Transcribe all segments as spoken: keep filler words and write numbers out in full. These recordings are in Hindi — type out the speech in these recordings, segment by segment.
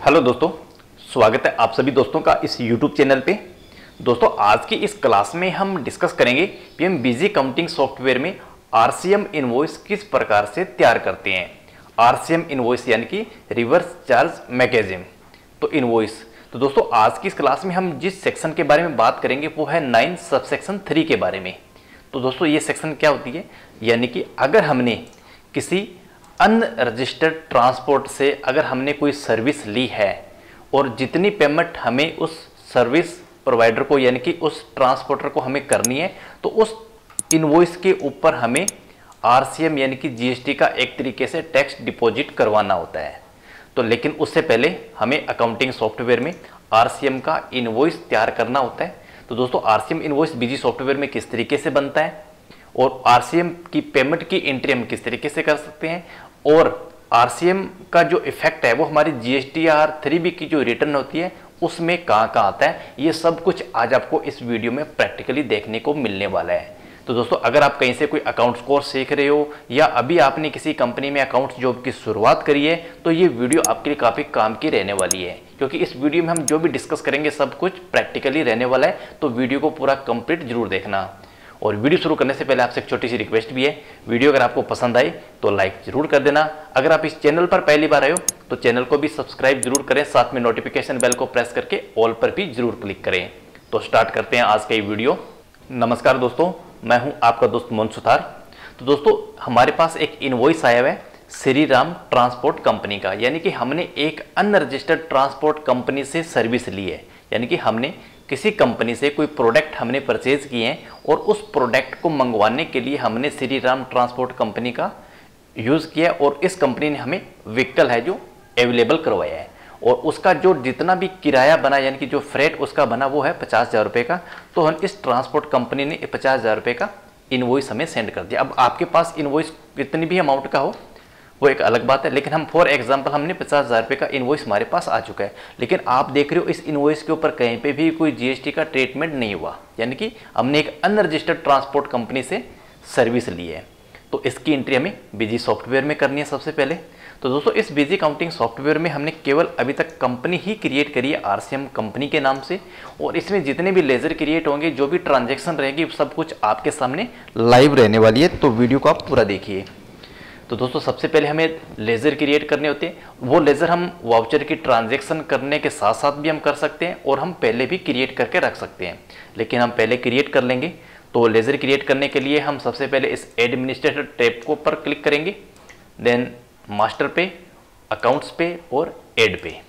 हेलो दोस्तों, स्वागत है आप सभी दोस्तों का इस यूट्यूब चैनल पे। दोस्तों आज की इस क्लास में हम डिस्कस करेंगे कि हम बिजी काउंटिंग सॉफ्टवेयर में आरसीएम इनवॉइस किस प्रकार से तैयार करते हैं। आरसीएम इनवॉइस यानी कि रिवर्स चार्ज मैकेनिज्म। तो इनवॉइस तो दोस्तों आज की इस क्लास में हम जिस सेक्शन के बारे में बात करेंगे वो है नाइन सबसेक्शन थ्री के बारे में। तो दोस्तों ये सेक्शन क्या होती है, यानी कि अगर हमने किसी अनरजिस्टर्ड ट्रांसपोर्ट से अगर हमने कोई सर्विस ली है और जितनी पेमेंट हमें उस सर्विस प्रोवाइडर को यानी कि उस ट्रांसपोर्टर को हमें करनी है, तो उस इनवॉइस के ऊपर हमें आरसीएम यानी कि जीएसटी का एक तरीके से टैक्स डिपॉजिट करवाना होता है। तो लेकिन उससे पहले हमें अकाउंटिंग सॉफ्टवेयर में आरसीएम का इनवॉइस तैयार करना होता है। तो दोस्तों आरसीएम इनवॉइस बिजी सॉफ्टवेयर में किस तरीके से बनता है और आरसीएम की पेमेंट की एंट्री हम किस तरीके से कर सकते हैं, और आरसीएम का जो इफेक्ट है वो हमारी जीएसटीआर थ्री बी की जो रिटर्न होती है उसमें कहाँ कहाँ आता है, ये सब कुछ आज आपको इस वीडियो में प्रैक्टिकली देखने को मिलने वाला है। तो दोस्तों अगर आप कहीं से कोई अकाउंट्स कोर्स सीख रहे हो या अभी आपने किसी कंपनी में अकाउंट्स जॉब की शुरुआत करी है, तो ये वीडियो आपके लिए काफ़ी काम की रहने वाली है, क्योंकि इस वीडियो में हम जो भी डिस्कस करेंगे सब कुछ प्रैक्टिकली रहने वाला है। तो वीडियो को पूरा कंप्लीट जरूर देखना। और वीडियो शुरू करने से पहले आपसे एक छोटी सी रिक्वेस्ट भी है, वीडियो अगर आपको पसंद आई तो लाइक जरूर कर देना। अगर आप इस चैनल पर पहली बार आए हो तो चैनल को भी सब्सक्राइब जरूर करें, साथ में नोटिफिकेशन बेल को प्रेस करके ऑल पर भी जरूर क्लिक करें। तो स्टार्ट करते हैं आज का ये वीडियो। नमस्कार दोस्तों, मैं हूं आपका दोस्त मोहन सुथार। तो दोस्तों हमारे पास एक इनवॉइस आया हुआ है श्री राम ट्रांसपोर्ट कंपनी का, यानी कि हमने एक अनरजिस्टर्ड ट्रांसपोर्ट कंपनी से सर्विस ली है, यानी कि हमने किसी कंपनी से कोई प्रोडक्ट हमने परचेज किए हैं और उस प्रोडक्ट को मंगवाने के लिए हमने श्री राम ट्रांसपोर्ट कंपनी का यूज़ किया और इस कंपनी ने हमें व्हीकल है जो अवेलेबल करवाया है, और उसका जो जितना भी किराया बना यानी कि जो फ्रेट उसका बना वो है पचास हज़ार रुपये का। तो हम इस ट्रांसपोर्ट कंपनी ने पचास हज़ार रुपये का इनवॉइस हमें सेंड कर दिया। अब आपके पास इनवॉइस कितनी भी अमाउंट का हो वो एक अलग बात है, लेकिन हम फॉर एग्जांपल हमने पचास हज़ार रुपये का इनवॉइस हमारे पास आ चुका है, लेकिन आप देख रहे हो इस इनवॉइस के ऊपर कहीं पे भी कोई जीएसटी का ट्रीटमेंट नहीं हुआ, यानी कि हमने एक अनरजिस्टर्ड ट्रांसपोर्ट कंपनी से सर्विस ली है। तो इसकी एंट्री हमें बिजी सॉफ्टवेयर में करनी है सबसे पहले। तो दोस्तों इस बिजी काउंटिंग सॉफ्टवेयर में हमने केवल अभी तक कंपनी ही क्रिएट करी है आरसीएम कंपनी के नाम से, और इसमें जितने भी लेजर क्रिएट होंगे, जो भी ट्रांजेक्शन रहेगी, सब कुछ आपके सामने लाइव रहने वाली है। तो वीडियो को आप पूरा देखिए। तो दोस्तों सबसे पहले हमें लेज़र क्रिएट करने होते हैं। वो लेज़र हम वाउचर की ट्रांजैक्शन करने के साथ साथ भी हम कर सकते हैं और हम पहले भी क्रिएट करके रख सकते हैं, लेकिन हम पहले क्रिएट कर लेंगे। तो लेज़र क्रिएट करने के लिए हम सबसे पहले इस एडमिनिस्ट्रेटर टैब को पर क्लिक करेंगे, देन मास्टर पे, अकाउंट्स पे और एड पे,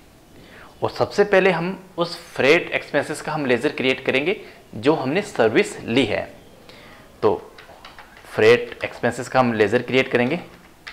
और सबसे पहले हम उस फ्रेट एक्सपेंसेस का हम लेज़र क्रिएट करेंगे जो हमने सर्विस ली है। तो फ्रेट एक्सपेंसेस का हम लेज़र क्रिएट करेंगे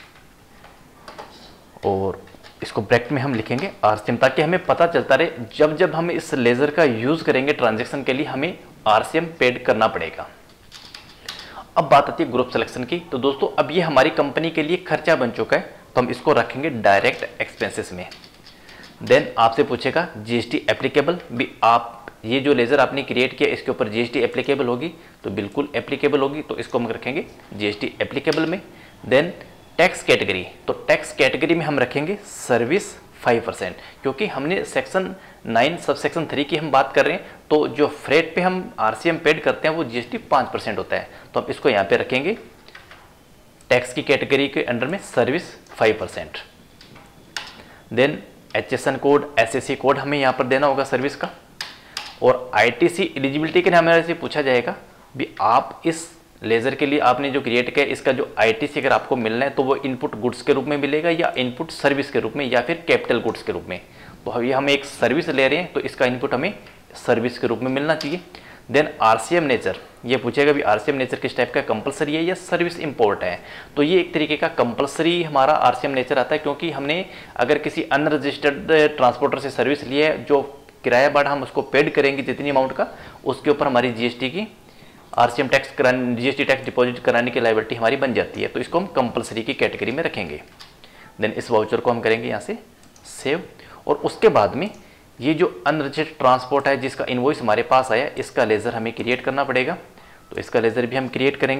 और इसको ब्रैकेट में हम लिखेंगे आरसीएम, ताकि हमें पता चलता रहे जब जब हम इस लेज़र का यूज़ करेंगे ट्रांजैक्शन के लिए हमें आरसीएम पेड करना पड़ेगा। अब बात आती है ग्रुप सिलेक्शन की। तो दोस्तों अब ये हमारी कंपनी के लिए खर्चा बन चुका है, तो हम इसको रखेंगे डायरेक्ट एक्सपेंसेस में। देन आपसे पूछेगा जीएसटी एप्लीकेबल भी, आप ये जो लेज़र आपने क्रिएट किया इसके ऊपर जीएसटी एप्लीकेबल होगी, तो बिल्कुल एप्लीकेबल होगी, तो इसको हम रखेंगे जीएसटी एप्लीकेबल में। देन टैक्स कैटेगरी, तो टैक्स कैटेगरी में हम रखेंगे सर्विस फाइव परसेंट, क्योंकि हमने section nine sub section three की हम बात कर रहे हैं, तो जो फ्रेट पे हम आरसीएम पेड करते हैं वो जीएसटी पाँच परसेंट होता है, तो हम इसको यहाँ पे रखेंगे टैक्स की कैटेगरी के अंडर में service five percent. Then HSN code, SSC code हमें यहाँ पर देना होगा सर्विस का, और आईटीसी एलिजिबिलिटी के लिए हमारे से पूछा जाएगा भी आप इस लेज़र के लिए आपने जो क्रिएट किया इसका जो आईटीसी अगर आपको मिलना है तो वो इनपुट गुड्स के रूप में मिलेगा या इनपुट सर्विस के रूप में या फिर कैपिटल गुड्स के रूप में। तो अभी हम एक सर्विस ले रहे हैं तो इसका इनपुट हमें सर्विस के रूप में मिलना चाहिए। देन आरसीएम नेचर, ये पूछेगा भी आरसीएम नेचर किस टाइप का, कंपलसरी है या सर्विस इंपोर्ट है। तो ये एक तरीके का कंपलसरी हमारा आरसीएम नेचर आता है, क्योंकि हमने अगर किसी अनरजिस्टर्ड ट्रांसपोर्टर से सर्विस ली है, जो किराया बाढ़ हम उसको पेड करेंगे जितनी अमाउंट का, उसके ऊपर हमारी जीएसटी की आरसीएम टैक्स कराने जीएसटी टैक्स डिपॉजिट कराने की लायबिलिटी हमारी बन जाती है, तो इसको हम कंपलसरी की कैटेगरी में रखेंगे। देन इस वाउचर को हम करेंगे यहाँ से सेव, और उसके बाद में ये जो अनरजिस्टर्ड ट्रांसपोर्ट है जिसका इनवॉइस हमारे पास आया, इसका लेज़र हमें क्रिएट करना पड़ेगा, तो इसका लेज़र भी हम क्रिएट करेंगे।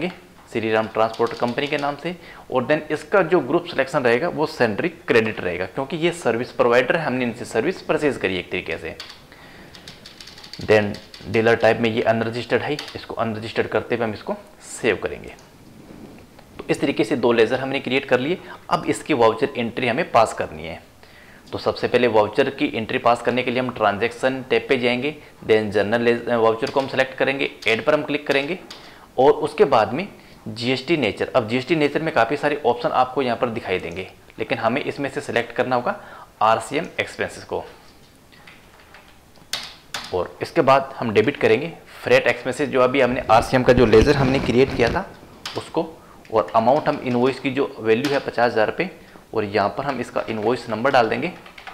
श्री राम ट्रांसपोर्ट कंपनी के नाम से, और देन इसका जो ग्रुप सिलेक्शन रहेगा वो सेंट्रिक क्रेडिट रहेगा, क्योंकि ये सर्विस प्रोवाइडर है, हमने इनसे सर्विस परचेज करी एक तरीके से। देन डीलर टाइप में ये अनरजिस्टर्ड है, इसको अनरजिस्टर्ड करते हुए हम इसको सेव करेंगे। तो इस तरीके से दो लेज़र हमने क्रिएट कर लिए। अब इसकी वाउचर एंट्री हमें पास करनी है। तो सबसे पहले वाउचर की एंट्री पास करने के लिए हम ट्रांजैक्शन टैब पे जाएंगे, देन जनरल वाउचर को हम सेलेक्ट करेंगे, ऐड पर हम क्लिक करेंगे, और उसके बाद में जीएसटी नेचर। अब जीएसटी नेचर में काफ़ी सारे ऑप्शन आपको यहाँ पर दिखाई देंगे, लेकिन हमें इसमें से सिलेक्ट करना होगा आरसीएम एक्सपेंसेस को, और इसके बाद हम डेबिट करेंगे फ्रेट एक्सपेंसेस, जो अभी हमने आरसीएम का जो लेज़र हमने क्रिएट किया था उसको, और अमाउंट हम इनवॉइस की जो वैल्यू है पचास हज़ार रुपये, और यहाँ पर हम इसका इनवॉइस नंबर डाल देंगे,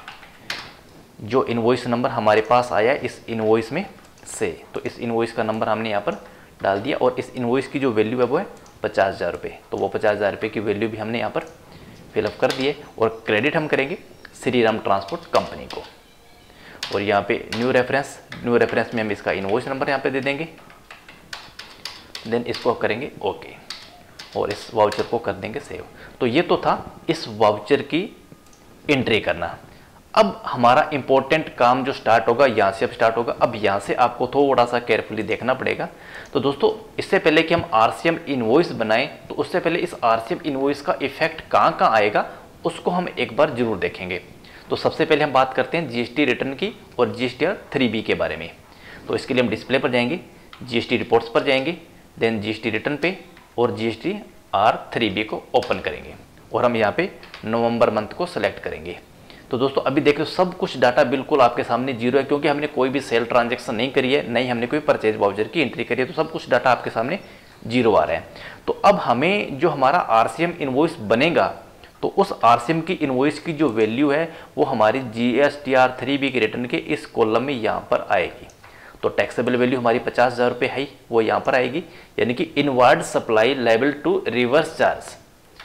जो इनवॉइस नंबर हमारे पास आया इस इनवॉइस में से। तो इस इनवॉइस का नंबर हमने यहाँ पर डाल दिया, और इस इनवॉइस की जो वैल्यू है वो है पचास हज़ार रुपये। तो वो पचास हज़ार रुपये की वैल्यू भी हमने यहाँ पर फिलअप कर दिए, और क्रेडिट हम करेंगे श्री राम ट्रांसपोर्ट कंपनी को। और यहाँ पे न्यू रेफरेंस, न्यू रेफरेंस में हम इसका इनवॉइस नंबर यहाँ पे दे देंगे, देन इसको करेंगे ओके, और इस वाउचर को कर देंगे सेव। तो ये तो था इस वाउचर की एंट्री करना। अब हमारा इंपॉर्टेंट काम जो स्टार्ट होगा यहाँ से अब स्टार्ट होगा। अब यहाँ से आपको थोड़ा सा केयरफुली देखना पड़ेगा। तो दोस्तों, इससे पहले कि हम आरसीएम इनवॉइस बनाएं, तो उससे पहले इस आरसीएम इनवॉइस का इफेक्ट कहाँ कहाँ आएगा उसको हम एक बार जरूर देखेंगे। तो सबसे पहले हम बात करते हैं जीएसटी रिटर्न की और जीएसटी आर थ्री बी के बारे में। तो इसके लिए हम डिस्प्ले पर जाएंगे, जीएसटी रिपोर्ट्स पर जाएंगे, देन जीएसटी रिटर्न पे, और जीएसटी आर थ्री बी को ओपन करेंगे, और हम यहाँ पे नवंबर मंथ को सिलेक्ट करेंगे। तो दोस्तों अभी देख लो सब कुछ डाटा बिल्कुल आपके सामने जीरो है, क्योंकि हमने कोई भी सेल ट्रांजैक्शन नहीं करी है, नहीं हमने कोई परचेज वाउचर की एंट्री करी है, तो सब कुछ डाटा आपके सामने जीरो आ रहा है। तो अब हमें जो हमारा आरसीएम इनवॉइस बनेगा, तो उस आरसीएम की इनवॉइस की जो वैल्यू है वो हमारी जीएसटीआर थ्री बी के रिटर्न के इस कॉलम में यहाँ पर आएगी। तो टैक्सेबल वैल्यू हमारी पचास हज़ार रुपये है, वो यहाँ पर आएगी, यानी कि inward supply liable to reverse charge.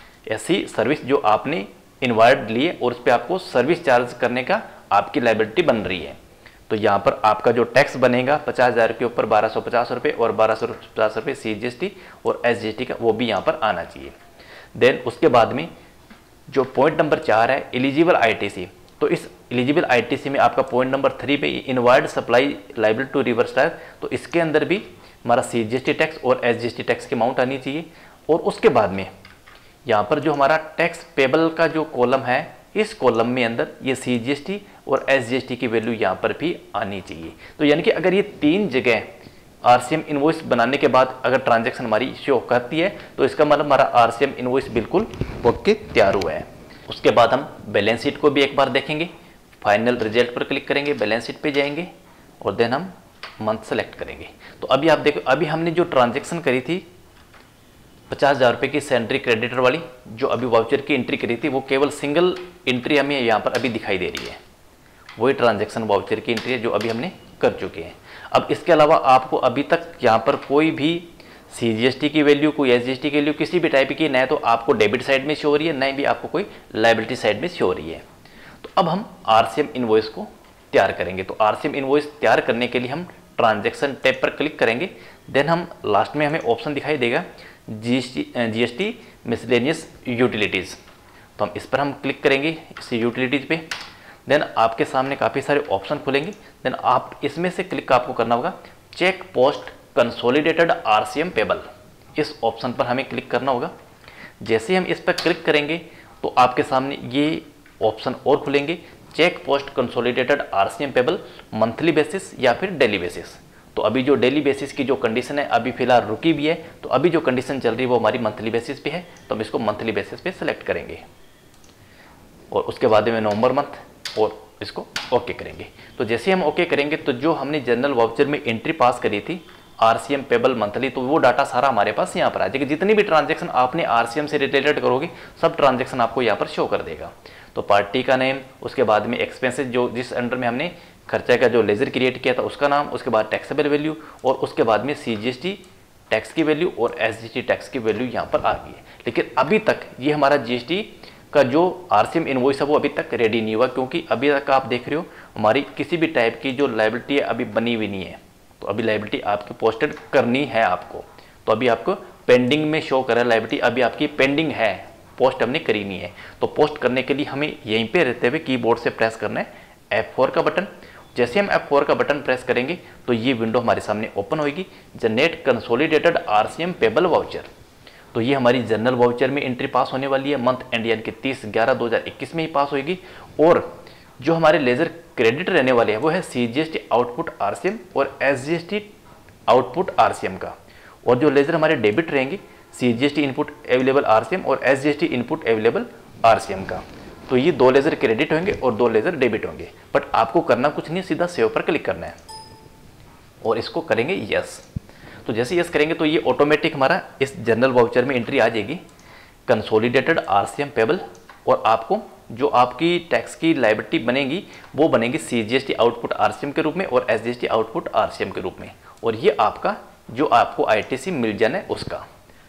ऐसी सर्विस जो आपने इनवार्ड लिए और उस पर आपको सर्विस चार्ज करने का आपकी लायबिलिटी बन रही है। तो यहाँ पर आपका जो टैक्स बनेगा पचास हज़ार के ऊपर बारह सौ पचास रुपये और बारह सौ पचास रुपये सी जी एस टी और एस जी एस टी का, वो भी यहाँ पर आना चाहिए। देन उसके बाद में जो पॉइंट नंबर चार है एलिजिबल आईटीसी, तो इस एलिजिबल आईटीसी में आपका पॉइंट नंबर थ्री पे inward supply liable to reverse charge, तो इसके अंदर भी हमारा C G S T tax और S G S T tax की अमाउंट आनी चाहिए। और उसके बाद में यहाँ पर जो हमारा टैक्स पेबल का जो कॉलम है, इस कॉलम में अंदर ये सी जी एस टी और एस जी एस टी की वैल्यू यहाँ पर भी आनी चाहिए। तो यानी कि अगर ये तीन जगह आरसीएम इनवॉइस बनाने के बाद अगर ट्रांजैक्शन हमारी शो करती है, तो इसका मतलब हमारा आरसीएम इनवॉइस बिल्कुल ओके तैयार हुआ है। उसके बाद हम बैलेंस शीट को भी एक बार देखेंगे, फाइनल रिजल्ट पर क्लिक करेंगे, बैलेंस शीट पे जाएंगे, और देन हम मंथ सेलेक्ट करेंगे। तो अभी आप देखो, अभी हमने जो ट्रांजैक्शन करी थी पचास हज़ार रुपये की सेंट्री क्रेडिटर वाली, जो अभी वाउचर की एंट्री करी थी, वो केवल सिंगल एंट्री हमें यहाँ पर अभी दिखाई दे रही है। वही ट्रांजैक्शन वाउचर की एंट्री है जो अभी हमने कर चुके हैं। अब इसके अलावा आपको अभी तक यहाँ पर कोई भी सी जी एस टी की वैल्यू, कोई एस जी एस टी की वैल्यू किसी भी टाइप की, न तो आपको डेबिट साइड में शो हो रही है, न भी आपको कोई लायबिलिटी साइड में शो हो रही है। तो अब हम आरसीएम इनवॉइस को तैयार करेंगे। तो आरसीएम इनवॉइस तैयार करने के लिए हम ट्रांजैक्शन टैब पर क्लिक करेंगे, देन हम लास्ट में हमें ऑप्शन दिखाई देगा जीएसटी जीएसटी मिसलेनियस यूटिलिटीज़। तो हम इस पर हम क्लिक करेंगे, इस यूटिलिटीज़ पे, देन आपके सामने काफ़ी सारे ऑप्शन खुलेंगे। देन आप इसमें से क्लिक आपको करना होगा check post consolidated RCM payable, इस ऑप्शन पर हमें क्लिक करना होगा। जैसे हम इस पर क्लिक करेंगे तो आपके सामने ये ऑप्शन और खुलेंगे, check post consolidated RCM payable monthly basis या फिर डेली बेसिस। तो अभी जो डेली बेसिस की जो कंडीशन है अभी फिलहाल रुकी भी है, तो अभी जो कंडीशन चल रही है वो हमारी मंथली बेसिस पे है, तो हम इसको मंथली बेसिस पे सिलेक्ट करेंगे, और उसके बाद में नवंबर मंथ, और इसको ओके करेंगे। तो जैसे हम ओके करेंगे तो जो हमने जनरल वाउचर में एंट्री पास करी थी आरसीएम पेबल मंथली, तो वो डाटा सारा हमारे पास यहाँ पर आ जाएगा। जितनी भी ट्रांजैक्शन आपने आरसीएम से रिलेटेड करोगे सब ट्रांजैक्शन आपको यहाँ पर शो कर देगा। तो पार्टी का नेम, उसके बाद में एक्सपेंसेस जो जिस अंडर में हमने खर्चा का जो लेजर क्रिएट किया था उसका नाम, उसके बाद टैक्सेबल वैल्यू, और उसके बाद में सीजीएसटी टैक्स की वैल्यू और एसजीएसटी टैक्स की वैल्यू यहाँ पर आ गई है। लेकिन अभी तक ये हमारा जीएसटी का जो आरसीएम इनवॉइस है वो अभी तक रेडी नहीं हुआ, क्योंकि अभी तक आप देख रहे हो हमारी किसी भी टाइप की जो लायबिलिटी है अभी बनी हुई नहीं है। तो अभी लायबिलिटी आपकी पोस्टेड करनी है आपको, तो अभी आपको पेंडिंग में शो कर रहा है लायबिलिटी, अभी आपकी पेंडिंग है, पोस्ट हमने करी नहीं है। तो पोस्ट करने के लिए हमें यहीं पे रहते हुए कीबोर्ड से प्रेस करना है एफ फोर का बटन। जैसे हम एफ फोर का बटन प्रेस करेंगे तो ये विंडो हमारे सामने ओपन होगी, generate consolidated RCM payable voucher. तो ये हमारी जनरल वाउचर में एंट्री पास होने वाली है, मंथ एंड यानी कि तीस ग्यारह दो हज़ार इक्कीस में ही पास होगी। और जो हमारे लेजर क्रेडिट रहने वाले हैं वो है सीजीएसटी आउटपुट आरसीएम और एसजीएसटी आउटपुट आरसीएम का। और जो लेजर हमारे डेबिट रहेंगे सीजीएसटी इनपुट अवेलेबल आरसीएम और एसजीएसटी इनपुट अवेलेबल आरसीएम का। तो ये दो लेजर क्रेडिट होंगे और दो लेजर डेबिट होंगे। बट आपको करना कुछ नहीं, सीधा सेव पर क्लिक करना है और इसको करेंगे यस। तो जैसे यस करेंगे तो ये ऑटोमेटिक हमारा इस जनरल वाउचर में एंट्री आ जाएगी कंसोलिडेटेड आरसीएम पेबल। और आपको जो आपकी टैक्स की लायबिलिटी बनेगी वो बनेगी सीजीएसटी आउटपुट आरसीएम के रूप में और एसजीएसटी आउटपुट आरसीएम के रूप में। और ये आपका जो आपको आईटीसी मिल जाना है उसका।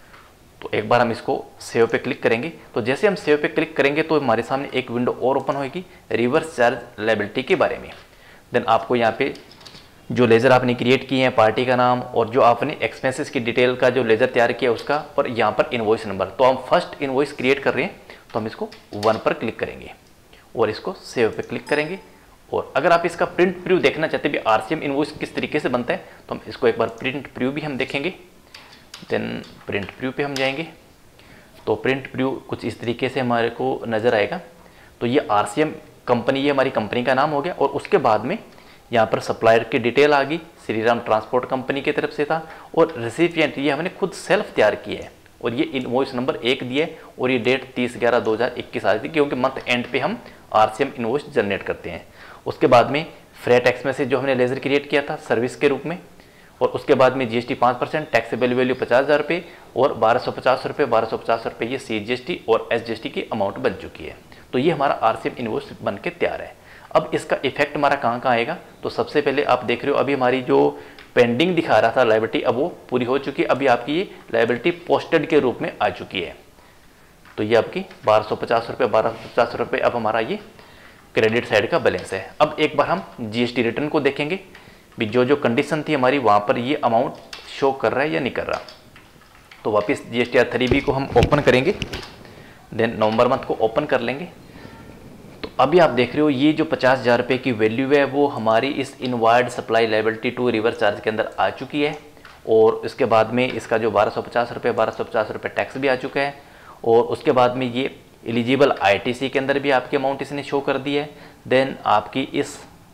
तो एक बार हम इसको सेव पे क्लिक करेंगे। तो जैसे हम सेव पे क्लिक करेंगे तो हमारे सामने एक विंडो और ओपन होगी रिवर्स चार्ज लायबिलिटी के बारे में। देन आपको यहाँ पे जो लेजर आपने क्रिएट किए हैं, पार्टी का नाम और जो आपने एक्सपेंसेस की डिटेल का जो लेजर तैयार किया उसका, और यहाँ पर इनवॉइस नंबर। तो हम फर्स्ट इनवॉइस क्रिएट कर रहे हैं तो हम इसको वन पर क्लिक करेंगे और इसको सेव पे क्लिक करेंगे। और अगर आप इसका प्रिंट प्रीव्यू देखना चाहते हैं आरसीएम इनवॉइस किस तरीके से बनता है तो हम इसको एक बार प्रिंट प्रीव्यू भी हम देखेंगे। देन प्रिंट प्रीव्यू पे हम जाएंगे तो प्रिंट प्रीव्यू कुछ इस तरीके से हमारे को नज़र आएगा। तो ये आरसीएम कंपनी, ये हमारी कंपनी का नाम हो गया। और उसके बाद में यहाँ पर सप्लायर की डिटेल आ गई, श्रीराम ट्रांसपोर्ट कंपनी की तरफ से था। और रेसिपिएंट ये हमने खुद सेल्फ तैयार किया है और ये इनवॉइस नंबर एक दिया है और ये डेट तीस ग्यारह दो हज़ार इक्कीस आ रही थी क्योंकि मंथ एंड पे हम आरसीएम इनवॉइस जनरेट करते हैं। उसके बाद में फ्रेट टैक्स में से जो हमने लेजर क्रिएट किया था सर्विस के रूप में। और उसके बाद में जीएसटी पाँच परसेंट, टैक्सेबल वैल्यू पचास हज़ार रुपये और बारह सौ पचास रुपये बारह सौ पचास रुपये ये सीजीएसटी और एसजीएसटी की अमाउंट बन चुकी है। तो ये हमारा आरसीएम इनवॉइस बन के तैयार है। अब इसका इफेक्ट हमारा कहाँ कहाँ आएगा तो सबसे पहले आप देख रहे हो अभी हमारी जो पेंडिंग दिखा रहा था लायबिलिटी अब वो पूरी हो चुकी है। अभी आपकी ये लायबिलिटी पोस्टेड के रूप में आ चुकी है। तो ये आपकी बारह सौ पचास रुपये बारह सौ पचास रुपये अब हमारा ये क्रेडिट साइड का बैलेंस है। अब एक बार हम जीएसटी रिटर्न को देखेंगे भी जो जो कंडीशन थी हमारी वहाँ पर ये अमाउंट शो कर रहा है या नहीं कर रहा। तो वापस जीएसटी आर थ्री बी को हम ओपन करेंगे, देन नवंबर मंथ को ओपन कर लेंगे। तो अभी आप देख रहे हो ये जो पचास हज़ार रुपये की वैल्यू है वो हमारी इस inward supply liability to reverse charge के अंदर आ चुकी है। और उसके बाद में इसका जो बारह सौ पचास रुपये बारह सौ पचास रुपये टैक्स भी आ चुका है। और उसके बाद में ये एलिजिबल आईटीसी के अंदर भी आपकी अमाउंट इसने शो कर दी है। देन आपकी इस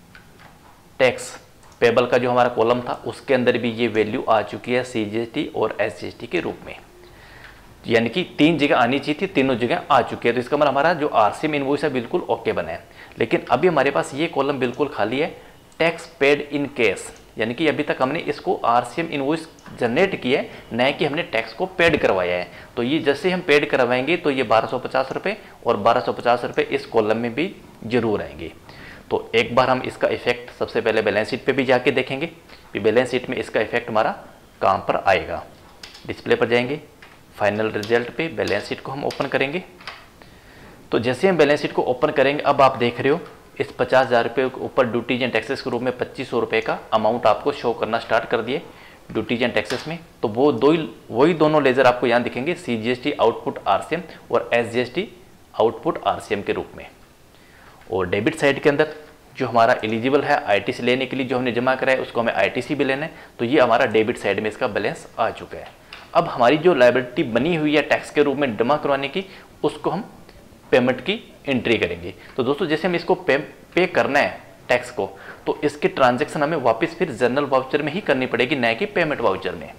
टैक्स पेबल का जो हमारा कॉलम था उसके अंदर भी ये वैल्यू आ चुकी है सीजीएसटी और एसजीएसटी के रूप में। यानी कि तीन जगह आनी चाहिए थी, तीनों जगह आ चुकी है। तो इसका मतलब हमारा जो आरसीएम इनवॉइस है बिल्कुल ओके बना है। लेकिन अभी हमारे पास ये कॉलम बिल्कुल खाली है, टैक्स पेड इन केस। यानी कि अभी तक हमने इसको आरसीएम इनवॉइस जनरेट किया है, न कि हमने टैक्स को पेड करवाया है। तो ये जैसे हम पेड करवाएंगे तो ये बारह सौ पचास रुपये और बारह सौ पचास रुपये इस कॉलम में भी जरूर आएंगे। तो एक बार हम इसका इफेक्ट सबसे पहले बैलेंस शीट पे भी जाके देखेंगे कि बैलेंस शीट में इसका इफेक्ट हमारा कहाँ पर आएगा। डिस्प्ले पर जाएंगे, फाइनल रिजल्ट पे बैलेंस शीट को हम ओपन करेंगे। तो जैसे हम बैलेंस शीट को ओपन करेंगे अब आप देख रहे हो इस पचास हज़ार रुपये के ऊपर ड्यूटीज एंड टैक्सेस के रूप में पच्चीस सौ रुपये का अमाउंट आपको शो करना स्टार्ट कर दिए ड्यूटीज एंड टैक्सेस में। तो वो दो ही वही दोनों लेजर आपको यहाँ दिखेंगे, सीजीएसटी आउटपुट आरसीएम और एसजीएसटी आउटपुट आरसीएम के रूप में। और डेबिट साइड के अंदर जो हमारा एलिजिबल है आईटीसी लेने के लिए जो हमने जमा करा है उसको हमें आईटीसी भी लेना है। तो ये हमारा डेबिट साइड में इसका बैलेंस आ चुका है। अब हमारी जो लायबिलिटी बनी हुई है टैक्स के रूप में जमा करवाने की उसको हम पेमेंट की एंट्री करेंगे। तो दोस्तों जैसे हम इसको पे पे करना है टैक्स को तो इसकी ट्रांजैक्शन हमें वापस फिर जर्नल वाउचर में ही करनी पड़ेगी, न कि पेमेंट वाउचर में।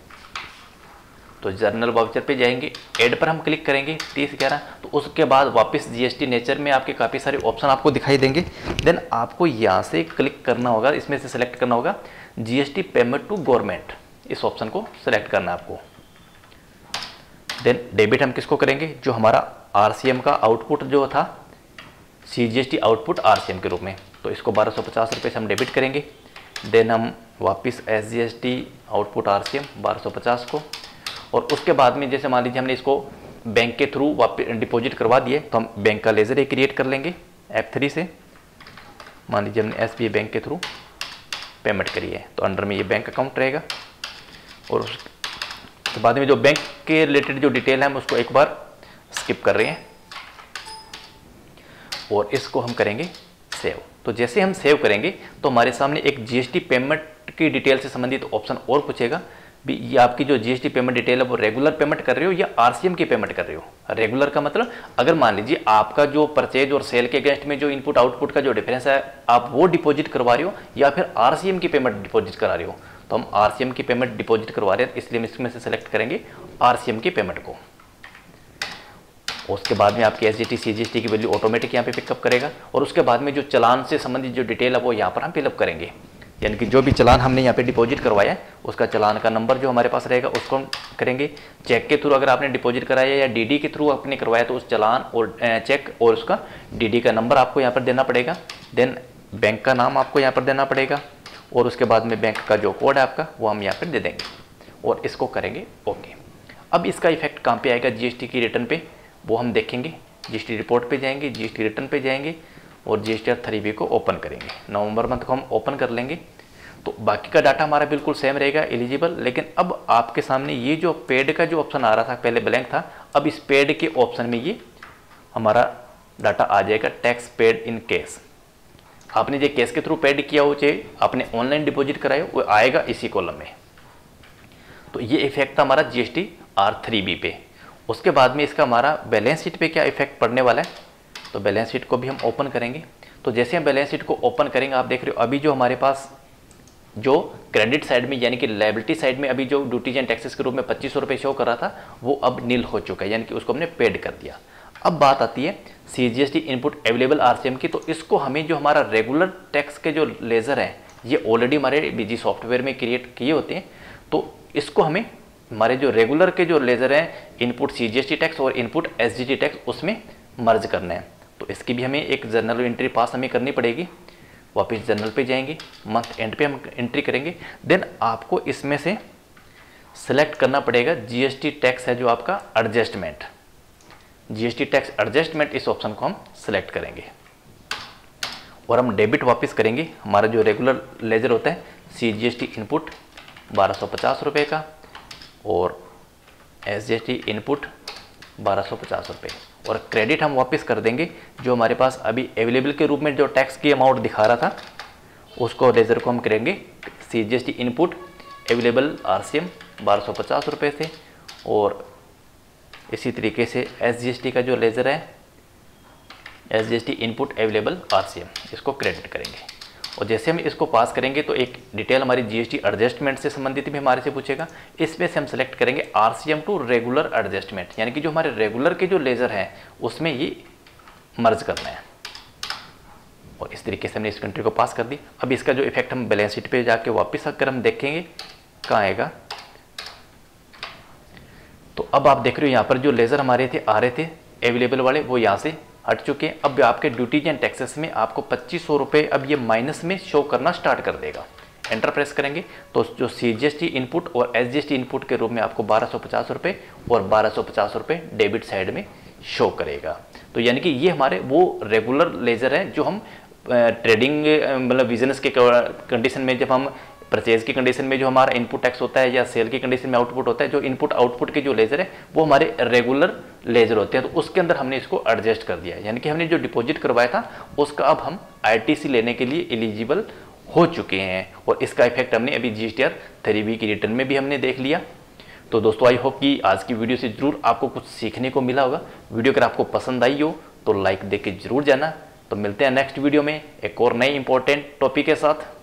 तो जर्नल वाउचर पे जाएंगे, ऐड पर हम क्लिक करेंगे तीस ग्यारह। तो उसके बाद वापस जीएसटी नेचर में आपके काफ़ी सारे ऑप्शन आपको दिखाई देंगे। देन आपको यहाँ से क्लिक करना होगा, इसमें से सिलेक्ट करना होगा जीएसटी पेमेंट टू गवर्नमेंट, इस ऑप्शन को सिलेक्ट करना है आपको। देन डेबिट हम किसको करेंगे, जो हमारा आरसीएम का आउटपुट जो था सीजीएसटी आउटपुट आरसीएम के रूप में। तो इसको बारह सौ पचास रुपये से हम डेबिट करेंगे। देन हम वापस एसजीएसटी आउटपुट आरसीएम बारह सौ पचास को, और उसके बाद में जैसे मान लीजिए हमने इसको बैंक के थ्रू वापस डिपॉजिट करवा दिए तो हम बैंक का लेजर एक क्रिएट कर लेंगे एफ थ्री से। मान लीजिए हमने एसबीआई बैंक के थ्रू पेमेंट करी है तो अंडर में ये बैंक अकाउंट रहेगा। और उसके बाद में जो बैंक के रिलेटेड जो डिटेल है हम उसको एक बार स्किप कर रहे हैं और इसको हम करेंगे सेव। तो जैसे हम सेव करेंगे तो हमारे सामने एक जीएसटी पेमेंट की डिटेल से संबंधित ऑप्शन और पूछेगा भी, ये आपकी जो जीएसटी पेमेंट डिटेल है वो रेगुलर पेमेंट कर रहे हो या आरसीएम की पेमेंट कर रहे हो। रेगुलर का मतलब अगर मान लीजिए आपका जो परचेज और सेल के अगेंस्ट में जो इनपुट आउटपुट का जो डिफरेंस है आप वो डिपॉजिट करवा रहे हो या फिर आरसीएम की पेमेंट डिपॉजिट करा रहे हो, तो हम आरसीएम की पेमेंट डिपॉजिट करवा रहे हैं, इसलिए हम इसमें से सेलेक्ट करेंगे आरसीएम की पेमेंट को। उसके बाद में आपकी एसजीटी सीजीएसटी की वैल्यू ऑटोमेटिक यहाँ पे पिकअप करेगा और उसके बाद में जो चालान से संबंधित जो डिटेल है वो यहाँ पर हम फिलअप करेंगे, यानी कि जो भी चालान हमने यहाँ पे डिपॉजिट करवाया है उसका चालान का नंबर जो हमारे पास रहेगा उसको हम करेंगे। चेक के थ्रू अगर आपने डिपॉजिट कराया या डीडी के थ्रू आपने करवाया तो उस चालान और चेक और उसका डीडी का नंबर आपको यहाँ पर देना पड़ेगा। देन बैंक का नाम आपको यहाँ पर देना पड़ेगा और उसके बाद में बैंक का जो कोड है आपका वो हम यहाँ पर दे देंगे और इसको करेंगे ओके। अब इसका इफेक्ट कहाँ पे आएगा जीएसटी की रिटर्न पे वो हम देखेंगे। जीएसटी रिपोर्ट पे जाएंगे, जीएसटी रिटर्न पे जाएंगे और जीएसटीआर थ्री बी को ओपन करेंगे। नवंबर मंथ को हम ओपन कर लेंगे तो बाकी का डाटा हमारा बिल्कुल सेम रहेगा एलिजिबल। लेकिन अब आपके सामने ये जो पेड का जो ऑप्शन आ रहा था, पहले ब्लैंक था, अब इस पेड के ऑप्शन में ये हमारा डाटा आ जाएगा टैक्स पेड इन कैश। आपने जो कैश के थ्रू पेड किया हो चाहे आपने ऑनलाइन डिपॉजिट कराया हो वो आएगा इसी कॉलम में। तो ये इफेक्ट था हमारा जीएसटी आर थ्री बी पे। उसके बाद में इसका हमारा बैलेंस शीट पे क्या इफेक्ट पड़ने वाला है, तो बैलेंस शीट को भी हम ओपन करेंगे। तो जैसे हम बैलेंस शीट को ओपन करेंगे आप देख रहे हो अभी जो हमारे पास जो क्रेडिट साइड में यानी कि लायबिलिटी साइड में अभी जो ड्यूटीज एंड टैक्सेस के रूप में पच्चीस सौ रुपये शो कर रहा था वो अब नील हो चुका है, यानी कि उसको हमने पेड कर दिया। अब बात आती है सीजीएसटी इनपुट अवेलेबल आरसीएम की। तो इसको हमें जो हमारा रेगुलर टैक्स के जो लेजर हैं ये ऑलरेडी हमारे बीजी सॉफ्टवेयर में क्रिएट किए होते हैं, तो इसको हमें हमारे जो रेगुलर के जो लेजर हैं इनपुट सीजीएसटी टैक्स और इनपुट एसजीटी टैक्स उसमें मर्ज करना है। तो इसकी भी हमें एक जर्नल एंट्री पास हमें करनी पड़ेगी। वापस जर्नल पे जाएंगे, मंथ एंड पे हम एंट्री करेंगे। देन आपको इसमें से सेलेक्ट करना पड़ेगा जीएसटी टैक्स है जो आपका एडजस्टमेंट, जीएसटी टैक्स एडजस्टमेंट, इस ऑप्शन को हम सेलेक्ट करेंगे और हम डेबिट वापस करेंगे। हमारा जो रेगुलर लेजर होता है सीजीएसटी इनपुट बारह सौ पचास रुपये का और एसजीएसटी इनपुट बारह सौ पचास रुपये और क्रेडिट हम वापस कर देंगे। जो हमारे पास अभी अवेलेबल के रूप में जो टैक्स की अमाउंट दिखा रहा था उसको लेजर को हम करेंगे सीजीएसटी इनपुट अवेलेबल आरसीएम बारह सौ पचास रुपये से और इसी तरीके से एसजीएसटी का जो लेजर है एसजीएसटी इनपुट अवेलेबल आरसीएम इसको क्रेडिट करेंगे। और जैसे हम इसको पास करेंगे तो एक डिटेल हमारी जीएसटी एडजस्टमेंट से संबंधित भी हमारे से पूछेगा। इसमें से हम सेलेक्ट करेंगे आरसीएम टू रेगुलर एडजस्टमेंट, यानी कि जो हमारे रेगुलर के जो लेजर हैं उसमें ये मर्ज करना है और इस तरीके से हमने इस कंट्री को पास कर दी। अब इसका जो इफेक्ट हम बैलेंस शीट पे जाके वापस आकर हम देखेंगे कहाँ आएगा। तो अब आप देख रहे हो यहाँ पर जो लेजर हमारे थे आ रहे थे अवेलेबल वाले वो यहाँ से हट चुके हैं। अब आपके ड्यूटीज एंड टैक्सेस में आपको पच्चीस सौ रुपये अब ये माइनस में शो करना स्टार्ट कर देगा। एंटर प्रेस करेंगे तो जो सीजीएसटी इनपुट और एसजीएसटी इनपुट के रूप में आपको बारह सौ पचास रुपये और बारह सौ पचास रुपये डेबिट साइड में शो करेगा। तो यानी कि ये हमारे वो रेगुलर लेजर हैं जो हम ट्रेडिंग मतलब बिजनेस के कंडीशन में जब हम परचेज की कंडीशन में जो हमारा इनपुट टैक्स होता है या सेल की कंडीशन में आउटपुट होता है, जो इनपुट आउटपुट के जो लेजर है वो हमारे रेगुलर लेजर होते हैं। तो उसके अंदर हमने इसको एडजस्ट कर दिया, यानी कि हमने जो डिपॉजिट करवाया था उसका अब हम आईटीसी लेने के लिए एलिजिबल हो चुके हैं और इसका इफेक्ट हमने अभी जीएसटीआर थ्री बी की रिटर्न में भी हमने देख लिया। तो दोस्तों आई होप कि आज की वीडियो से जरूर आपको कुछ सीखने को मिला होगा। वीडियो अगर आपको पसंद आई हो तो लाइक दे के जरूर जाना। तो मिलते हैं नेक्स्ट वीडियो में एक और नए इंपॉर्टेंट टॉपिक के साथ।